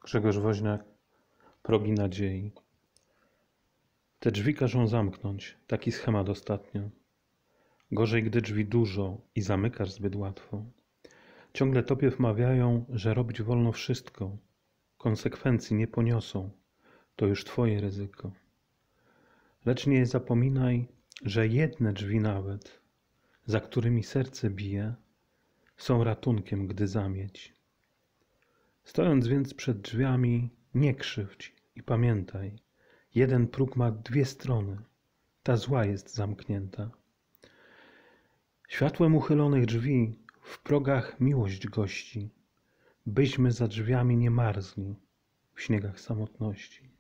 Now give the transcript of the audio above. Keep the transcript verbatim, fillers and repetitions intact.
Grzegorz Woźniak, Progi nadziei. Te drzwi każą zamknąć, taki schemat ostatnio. Gorzej, gdy drzwi dużo i zamykasz zbyt łatwo. Ciągle tobie wmawiają, że robić wolno wszystko. Konsekwencji nie poniosą, to już twoje ryzyko. Lecz nie zapominaj, że jedne drzwi nawet, za którymi serce bije, są ratunkiem, gdy zamieć. Stojąc więc przed drzwiami, nie krzywdź i pamiętaj, jeden próg ma dwie strony, ta zła jest zamknięta. Światłem uchylonych drzwi w progach miłość gości, byśmy za drzwiami nie marzli w śniegach samotności.